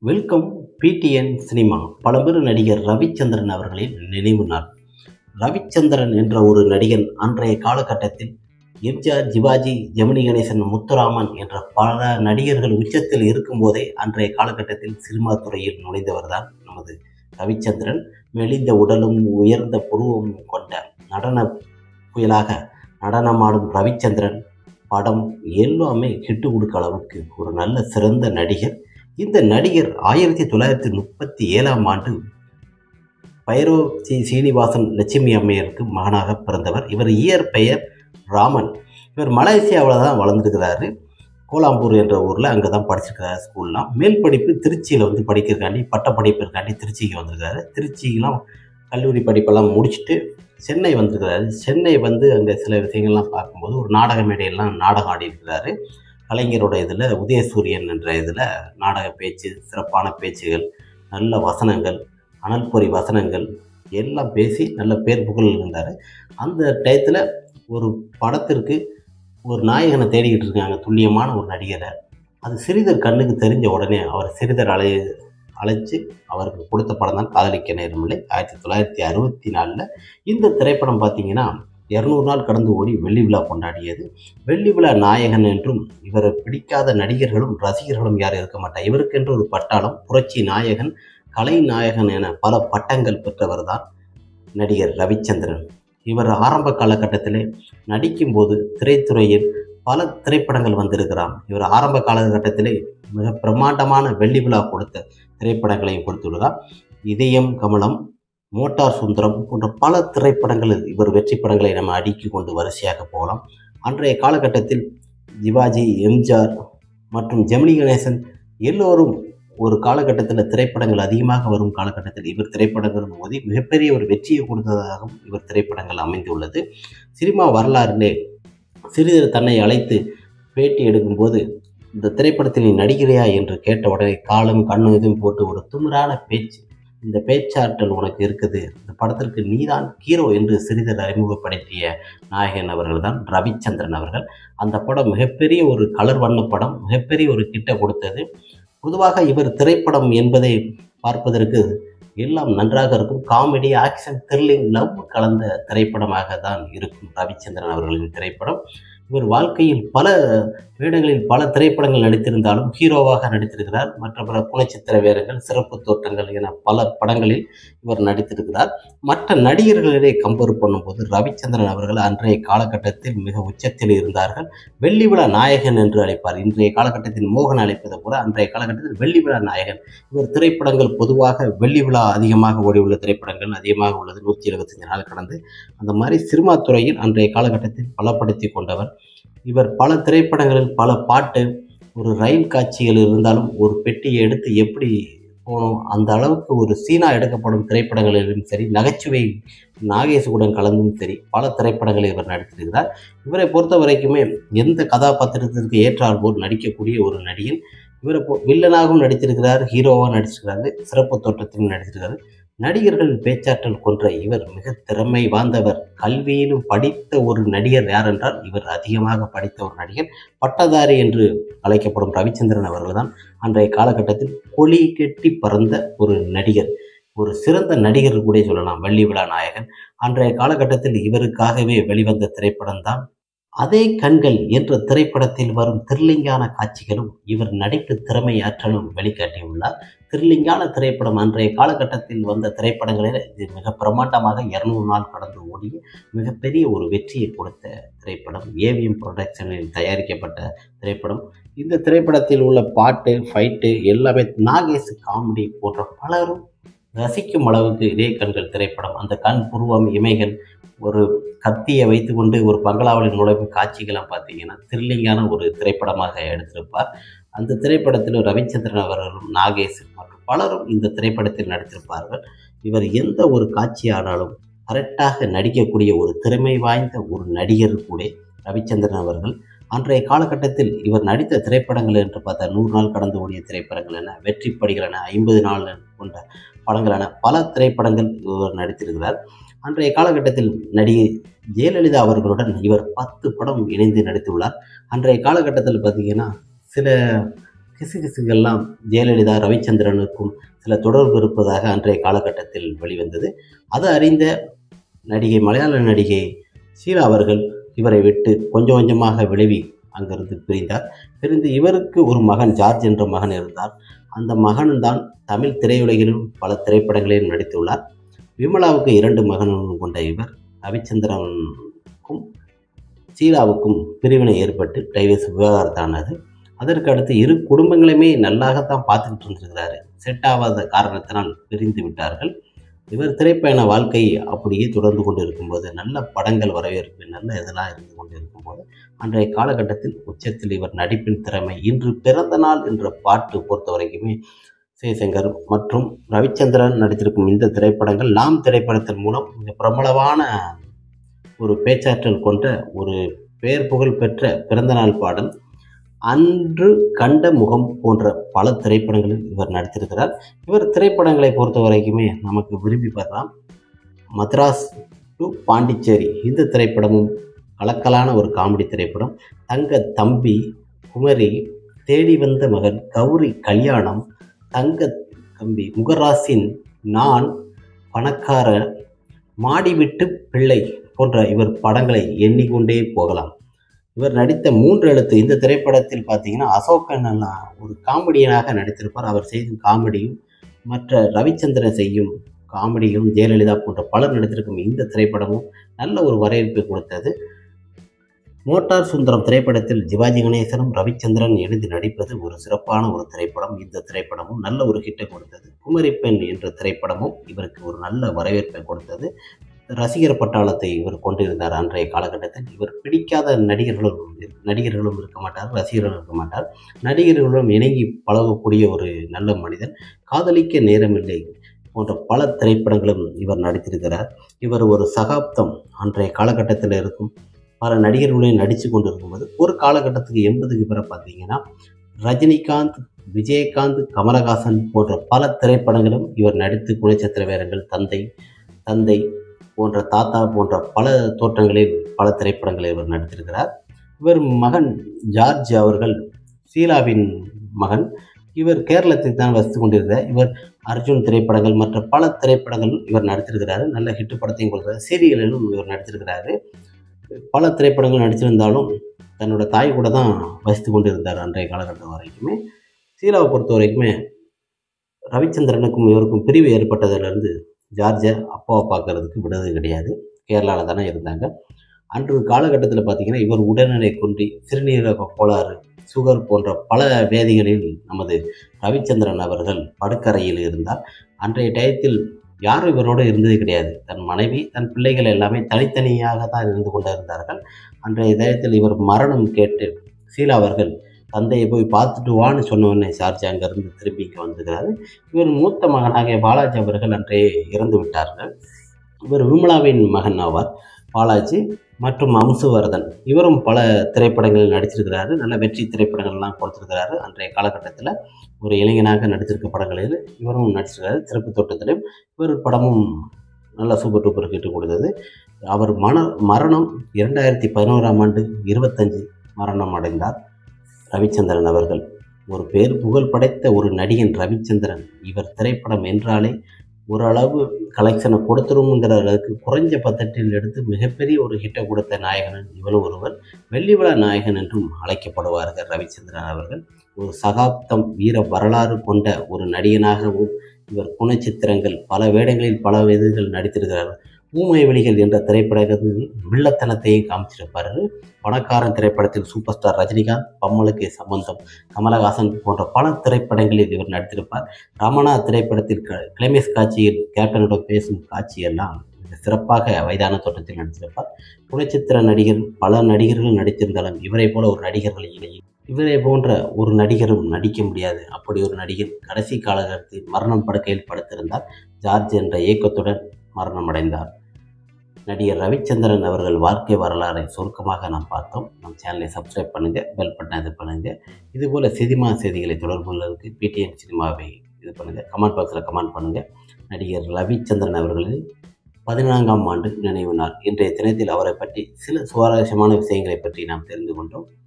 Welcome PTN cinema. பழம்பெரு நடிகர் ரவிச்சந்திரன் அவர்களின் நினைவு நாள். ரவிச்சந்திரன் என்ற ஒரு நடிகன் அன்றைய காலகட்டத்தில் எம்ஜிஆர், சிவாஜி, ஜெமினி கணேசன், முத்துராமன் என்ற பல நடிகர்கள் உச்சத்தில் இருக்கும்போதே அன்றைய காலகட்டத்தில் சினிமா துறையில் நுழைந்தவர்தான் நமது ரவிச்சந்திரன். மெலிந்த உடலும் உயர்ந்த புருவமும் கொண்ட நடன புயலாக நடனமாடும் ரவிச்சந்திரன் படம் எல்லாமே ஹிட்டு கொடுக்க அளவுக்கு ஒரு நல்ல சிறந்த நடிகர். இந்த நடிகர் 1937 பைரோ சீனிவாசன் லட்சுமி அம்மையருக்கு மகனாக பிறந்தவர். இவர் இயற்பெயர் ராமன். இவர் மலேசியாவில் தான் வளர்ந்துருக்கிறாரு. கோலாம்பூர் என்ற ஊரில் அங்கே தான் படிச்சிருக்கிறாரு. ஸ்கூல்லாம் மேல் படிப்பு திருச்சியில் படிக்கிறக்காண்டி பட்டப்படிப்பிற்காண்டி திருச்சிக்கு வந்திருக்கிறாரு. திருச்சிக்கெலாம் கல்லூரி படிப்பெல்லாம் முடிச்சுட்டு சென்னை வந்திருக்கிறாரு. சென்னை அங்கே சில விஷயங்கள்லாம் பார்க்கும்போது ஒரு நாடக மேடையெல்லாம் நாடகம் ஆடி இருக்கிறாரு. கலைஞரோட இதில் உதயசூரியன் என்ற இதில் நாடக பேச்சு, சிறப்பான பேச்சுகள், நல்ல வசனங்கள், அனல்பொறி வசனங்கள் எல்லாம் பேசி நல்ல பேர் புகழ் இருந்தார். அந்த டயத்தில் ஒரு படத்திற்கு ஒரு நாயகனை தேடிக்கிட்டு இருக்காங்க, துல்லியமான ஒரு நடிகரை. அது சிறிதர் கண்ணுக்கு தெரிஞ்ச உடனே அவர் சிறிதர் அழைச்சி அவருக்கு கொடுத்த படம் தான் காதலிக்க நேரமில்லை. 1964 இந்த திரைப்படம் பார்த்திங்கன்னா 200 நாள் கடந்து ஓடி வெள்ளி விழா கொண்டாடியது. வெள்ளி விழா நாயகன் என்றும் இவரை பிடிக்காத நடிகர்களும் ரசிகர்களும் யாரும் இருக்க மாட்டார். இவருக்கென்று ஒரு பட்டாளம், புரட்சி நாயகன், கலை நாயகன் என பல பட்டங்கள் பெற்றவர் தான் நடிகர் ரவிச்சந்திரன். இவர் ஆரம்ப காலகட்டத்திலே நடிக்கும்போது திரைத்துறையில் பல திரைப்படங்கள் வந்திருக்கிறார். இவர் ஆரம்ப காலகட்டத்திலே மிக பிரம்மாண்டமான வெள்ளி விழா கொடுத்த திரைப்படங்களையும் கொடுத்துள்ளார். இதயம் கமலம், மோட்டார் சுந்தரம் போன்ற பல திரைப்படங்களில் இவர் வெற்றி படங்களை நம்ம அடுக்கி கொண்டு வரிசையாக போகலாம். அன்றைய காலகட்டத்தில் சிவாஜி, எம்ஜிஆர் மற்றும் ஜெமினி கணேசன் எல்லோரும் ஒரு காலகட்டத்தில் திரைப்படங்கள் அதிகமாக வரும் காலகட்டத்தில் இவர் திரைப்படங்கள் மோதி மிகப்பெரிய ஒரு வெற்றியை கொடுத்ததாகவும் இவர் திரைப்படங்கள் அமைந்துள்ளது. சினிமா வரலாறிலே சிறிதர் தன்னை அழைத்து பேட்டி எடுக்கும்போது, இந்த திரைப்படத்தில் நீ நடிகிறையா என்று கேட்ட உடனே காலும் கண்ணும் இதுவும் போட்டு ஒரு திமிரான பேச்சு, இந்த பேச்சாற்றல் உனக்கு இருக்குது, இந்த படத்திற்கு நீதான் ஹீரோ என்று சிறிதர் அறிமுகப்படுத்திய நாயகன் அவர்கள் தான் ரவிச்சந்திரன் அவர்கள். அந்த படம் மிகப்பெரிய ஒரு கலர் வண்ண படம், மிகப்பெரிய ஒரு கிட்ட கொடுத்தது. பொதுவாக இவர் திரைப்படம் என்பதை பார்ப்பதற்கு எல்லாம் நன்றாக இருக்கும். காமெடி, ஆக்ஷன், த்ரில்லிங், லவ் கலந்த திரைப்படமாக தான் இருக்கும் ரவிச்சந்திரன் அவர்களின் திரைப்படம். இவர் வாழ்க்கையில் பல வேடங்களில் பல திரைப்படங்கள் நடித்திருந்தாலும் ஹீரோவாக நடித்திருக்கிறார். மற்ற பல குணச்சித்திர வேடங்கள், சிறப்பு தோற்றங்கள் என பல படங்களில் இவர் நடித்திருக்கிறார். மற்ற நடிகர்களிடையே கம்பேர் பண்ணும்போது ரவிச்சந்திரன் அவர்கள் அன்றைய காலகட்டத்தில் மிக உச்சத்தில் இருந்தார்கள். வெள்ளி விழா நாயகன் என்று அழைப்பார். இன்றைய காலகட்டத்தில் மோகன் அழைப்பது போல அன்றைய காலகட்டத்தில் வெள்ளி விழா நாயகன். இவர் திரைப்படங்கள் பொதுவாக வெள்ளி விழா அதிகமாக ஓடியுள்ள திரைப்படங்கள் அதிகமாக உள்ளது. 175 நாள் கடந்து அந்த மாதிரி சினிமா துறையில் அன்றைய காலகட்டத்தில் பலப்படுத்தி கொண்டவர். இவர் பல திரைப்படங்களில் பல பாட்டு, ஒரு ரயில் காட்சிகள் இருந்தாலும் ஒரு பெட்டியை எடுத்து எப்படி போகணும் அந்த அளவுக்கு ஒரு சீனா எடுக்கப்படும் திரைப்படங்களிலும் சரி, நகைச்சுவை நாகேசுடன் கலந்தும் சரி பல திரைப்படங்களில் இவர் நடித்திருக்கிறார். இவரை பொறுத்த வரைக்குமே எந்த கதாபாத்திரத்திற்கு ஏற்றால் போல் நடிக்கக்கூடிய ஒரு நடிகன். இவரை வில்லனாகவும் நடித்திருக்கிறார், ஹீரோவாக நடிச்சிருக்கிறாரு, சிறப்பு தோற்றத்திலும் நடித்திருக்கிறார். நடிகர்கள் பேச்சாற்றல் கொன்ற இவர் மிக திறமை வாய்ந்தவர். கல்வியிலும் படித்த ஒரு நடிகர் யார் என்றால் இவர் அதிகமாக படித்த ஒரு நடிகர். பட்டதாரி என்று அழைக்கப்படும் ரவிச்சந்திரன் அவர்கள் தான் அன்றைய காலகட்டத்தில் கொடி கட்டி பறந்த ஒரு நடிகர், ஒரு சிறந்த நடிகர் கூட சொல்லலாம். வெள்ளி விழா நாயகன். அன்றைய காலகட்டத்தில் இவருக்காகவே வெளிவந்த திரைப்படம் தான் அதே கண்கள் என்ற திரைப்படத்தில் வரும் த்ரில்லிங்கான காட்சிகளும் இவர் நடிப்பு திறமை ஆற்றலும் வெளிக்காட்டியுள்ளார். த்ரில்லிங்கான திரைப்படம் அன்றைய காலகட்டத்தில் வந்த திரைப்படங்களில் இது மிக பிரமாண்டமாக 200 நாள் கடந்து ஓடிய மிகப்பெரிய ஒரு வெற்றியை கொடுத்த திரைப்படம். ஏவிஎம் புரொடக்ஷனில் தயாரிக்கப்பட்ட திரைப்படம். இந்த திரைப்படத்தில் உள்ள பாட்டு, ஃபைட்டு எல்லாமே நாகேஷ், காமெடி போன்ற பலரும் ரசிக்கும் அளவுக்கு இதே கண்கள் திரைப்படம். அந்த கண், புருவம், இமைகள், ஒரு கத்தியை வைத்துக்கொண்டு ஒரு பங்களாவில் நுழைவும் காட்சிகளாக பார்த்தீங்கன்னா த்ரில்லிங்கான ஒரு திரைப்படமாக எடுத்திருப்பார். அந்த திரைப்படத்தில் ரவிச்சந்திரன் அவர்களும் நாகேஷ் மற்றும் பலரும் இந்த திரைப்படத்தில் நடித்திருப்பார்கள். இவர் எந்த ஒரு காட்சியானாலும் கரெக்டாக நடிக்கக்கூடிய ஒரு திறமை வாய்ந்த ஒரு நடிகர் கூட ரவிச்சந்திரன் அவர்கள். அன்றைய காலகட்டத்தில் இவர் நடித்த திரைப்படங்கள் என்று பார்த்தா 100 நாள் கடந்து ஓடிய திரைப்படங்கள் என, வெற்றிப்படிகள் என, 50 நாள் கொண்ட படங்கள் என பல திரைப்படங்கள் இவர் நடித்திருக்கிறார். அன்றைய காலகட்டத்தில் நடிகை ஜெயலலிதா அவர்களுடன் இவர் 10 படம் இணைந்து நடித்துள்ளார். அன்றைய காலகட்டத்தில் பார்த்திங்கன்னா சில கிசுகிசுகள்லாம் ஜெயலலிதா ரவிச்சந்திரனுக்கும் சில தொடர்பு இருப்பதாக அன்றைய காலகட்டத்தில் வெளிவந்தது. அதை அறிந்த மலையாள நடிகை ஷீலா அவர்கள் இவரை விட்டு கொஞ்சம் கொஞ்சமாக விலகி அங்கிருந்து பிரிந்து இவருக்கு ஒரு மகன் ஜார்ஜ் என்ற மகன் இருந்தார். அந்த மகன்தான் தமிழ் திரையுலகிலும் பல திரைப்படங்களிலும் நடித்துள்ளார். விமலாவுக்கு 2 மகன்களும் கொண்ட இவர் ரவிச்சந்திரனுக்கும் ஷீலாவுக்கும் பிரிவினை ஏற்பட்டு டைவர்ஸ் விவகாரத்தானது. அதற்கு அடுத்து இரு குடும்பங்களையுமே நல்லாகத்தான் பார்த்துக்கிட்டு இருந்திருக்கிறாரு. செட் ஆகாத காரணத்தினால் பிரிந்து விட்டார்கள். இவர் திரைப்பயண வாழ்க்கை அப்படியே தொடர்ந்து கொண்டு இருக்கும்போது நல்ல படங்கள் வரவேற்பு நல்ல இதெல்லாம் இருந்து கொண்டு இருக்கும்போது அன்றைய காலகட்டத்தில் உச்சத்தில் இவர் நடிப்பின் திறமை இன்று பிறந்த நாள் என்ற பாட்டு பொறுத்த வரைக்குமே சிவசங்கர் மற்றும் ரவிச்சந்திரன் நடித்திருக்கும் இந்த திரைப்படங்கள் நாம் திரைப்படத்தின் மூலம் மிக பிரபலமான ஒரு பேச்சாற்றல் கொண்ட ஒரு பெயர் புகழ் பெற்ற பிறந்தநாள் பாடல் அன்று கண்ட முகம் போன்ற பல திரைப்படங்களில் இவர் நடித்திருக்கிறார். இவர் திரைப்படங்களை பொறுத்த வரைக்குமே நமக்கு விரும்பி பார்க்கலாம். மத்ராஸ் டு பாண்டிச்சேரி இந்த திரைப்படமும் கலக்கலான ஒரு காமெடி திரைப்படம். தங்க தம்பி, குமரி, தேடி வந்த மகன், கௌரி கல்யாணம், தங்க தம்பி, முகராசின், நான், பணக்கார, மாடிவிட்டு பிள்ளை போன்ற இவர் படங்களை எண்ணிக்கொண்டே போகலாம். இவர் நடித்த 3 எழுத்து இந்த திரைப்படத்தில் பார்த்தீங்கன்னா அசோகன் ஒரு காமெடியனாக நடித்திருப்பார். அவர் செய்யும் காமெடியும் மற்ற ரவிச்சந்திரன் செய்யும் காமெடியும் ஜெயலலிதா போன்ற பலர் நடித்திருக்கும் இந்த திரைப்படமும் நல்ல ஒரு வரவேற்பை கொடுத்தது. மோட்டார் சுந்தரம் திரைப்படத்தில் சிவாஜி கணேசனும் ரவிச்சந்திரன் இணைந்து நடிப்பது ஒரு சிறப்பான ஒரு திரைப்படம். இந்த திரைப்படமும் நல்ல ஒரு ஹிட்டை கொடுத்தது. குமரி பெண் என்ற திரைப்படமும் இவருக்கு ஒரு நல்ல வரவேற்பை கொடுத்தது. ரசிகர் பட்டாளத்தை இவர் கொண்டிருந்தார். அன்றைய காலகட்டத்தில் இவர் பிடிக்காத நடிகர்களும் இருக்க மாட்டார், ரசிகர்களும் இருக்க மாட்டார். நடிகர்களும் இணங்கி பழகக்கூடிய ஒரு நல்ல மனிதன். காதலிக்க நேரமில்லை போன்ற பல திரைப்படங்களும் இவர் நடித்திருக்கிறார். இவர் ஒரு சகாப்தம் அன்றைய காலகட்டத்தில் இருக்கும் பல நடிகர்களையும் நடித்து கொண்டு இருக்கும்போது ஒரு காலகட்டத்துக்கு 80க்கு பிறகு பார்த்தீங்கன்னா ரஜினிகாந்த், விஜயகாந்த், கமலஹாசன் போன்ற பல திரைப்படங்களும் இவர் நடித்து குணச்சித்திர வேடங்கள், தந்தை போன்ற தாத்தா போன்ற பல தோற்றங்களில் பல திரைப்படங்களில் இவர் நடித்திருக்கிறார். இவர் மகன் ஜார்ஜ் அவர்கள் ஷீலாவின் மகன். இவர் கேரளத்தில் தான் வசித்து கொண்டிருக்கிறார். இவர் அர்ஜுன் திரைப்படங்கள் மற்ற பல திரைப்படங்கள் இவர் நடித்திருக்கிறாரு. நல்ல ஹிட்டு படத்தையும் கொடுக்கிறார். சீரியலிலும் இவர் நடித்திருக்கிறாரு. பல திரைப்படங்கள் நடித்திருந்தாலும் தன்னோட தாய் கூட தான் வசித்து கொண்டிருந்தார் அன்றைய காலகட்டம் வரைக்குமே. ஷீலாவை பொறுத்த வரைக்குமே ரவிச்சந்திரனுக்கும் இவருக்கும் பிரிவு ஏற்பட்டதிலிருந்து ஜார்ஜை அப்பாவை பார்க்கறதுக்கு விடுறது கிடையாது. கேரளாவில் தானே இருந்தாங்க. அன்று காலகட்டத்தில் பார்த்திங்கன்னா இவர் உடல்நிலை குன்றி சிறுநீரக கோளாறு, சுகர் போன்ற பல வேதிகளில் நமது ரவிச்சந்திரன் அவர்கள் படுக்கறையில் இருந்தார். அன்றைய டயத்தில் யாரும் இவரோடு இருந்தது கிடையாது. தன் மனைவி, தன் பிள்ளைகள் எல்லாமே தனித்தனியாக தான் இருந்து கொண்டு இருந்தார்கள். அன்றைய டயத்தில் இவர் மரணம் கேட்டு ஷீலா அவர்கள் தந்தையை போய் பார்த்துட்டு வான்னு சொன்னோடனே ஜார்ஜ் அங்கேருந்து திரும்பி இங்கே வந்துக்கிறாரு. இவர் மூத்த மகனாகிய பாலாஜி அவர்கள் அன்றைய இறந்து விட்டார்கள். இவர் விமலாவின் மகன் ஆவார். பாலாஜி மற்றும் அம்சுவர்தன் இவரும் பல திரைப்படங்களில் நடிச்சிருக்கிறாரு. நல்ல வெற்றி திரைப்படங்கள்லாம் கொடுத்துருக்கிறாரு. அன்றைய காலகட்டத்தில் ஒரு இளைஞனாக நடித்திருக்க படங்களில் இவரும் நடிச்சிருக்காரு. சிறப்பு தோட்டத்திலும் இவர் படமும் நல்ல சூப்பர் டூப்பர் ஹிட்டு கொடுத்தது. அவர் மரணம் 2011ஆம் ஆண்டு 25 மரணம் அடைந்தார். ரவிச்சந்திரன் அவர்கள் ஒரு பேர் புகழ் படைத்த ஒரு நடிகன் ரவிச்சந்திரன். இவர் திரைப்படம் என்றாலே ஓரளவு கலெக்ஷனை கொடுத்துருங்கிற அளவுக்கு குறைஞ்ச பட்ஜெட்டில் எடுத்து மிகப்பெரிய ஒரு ஹிட்டை கொடுத்த நாயகன் இவரும் ஒருவர். வெள்ளி விழா நாயகன் என்றும் அழைக்கப்படுவார்கள் ரவிச்சந்திரன் அவர்கள். ஒரு சகாப்தம் வீர வரலாறு கொண்ட ஒரு நடிகனாகவும் இவர் குணச்சித்திரங்கள் பல வேடங்களில் பல இதுகள் நடித்திருக்கிறார்கள். ஊமை வெளிகள் என்ற திரைப்படத்தில் வில்லத்தனத்தையும் காமிச்சிருப்பார். பணக்காரன் திரைப்படத்தில் சூப்பர் ஸ்டார் ரஜினிகாந்த், பம்மலுக்கு சம்பந்தம், கமலஹாசன் போன்ற பல திரைப்படங்களில் இவர் நடித்திருப்பார். ரமணா திரைப்படத்தில் கிளைமேக்ஸ் காட்சியில் கேப்டனுடன் பேசும் காட்சியெல்லாம் சிறப்பாக வயதான தோற்றத்தில் நடித்திருப்பார். குணச்சித்திர நடிகர் பல நடிகர்கள் நடித்திருந்தாலும் இவரை போல ஒரு நடிகர்கள் இல்லை. இவரை போன்ற ஒரு நடிகரும் நடிக்க முடியாது. அப்படி ஒரு நடிகர் கடைசி காலகட்டத்தில் மரணம் படுக்கையில் படுத்திருந்தார். ஜார்ஜ் என்ற இயக்கத்துடன் மரணம் அடைந்தார். நடிகர் ரவிச்சந்திரன் அவர்கள் வாழ்க்கை வரலாறை சுருக்கமாக நாம் பார்த்தோம். நம் சேனலை சப்ஸ்கிரைப் பண்ணுங்கள், பெல் பட்டனை இது பண்ணுங்கள். இதுபோல் சினிமா செய்திகளை தொடர்புள்ளதுக்கு பிடிஎன் சினிமாவை இது பண்ணுங்கள். கமெண்ட் பாக்ஸில் கமெண்ட் பண்ணுங்கள். நடிகர் ரவிச்சந்திரன் அவர்களின் 14ஆம் ஆண்டு நினைவு நாள். இன்றைய தினத்தில் அவரை பற்றி சில சுவாரஸ்யமான விஷயங்களை பற்றி நாம் தெரிந்து கொண்டோம்.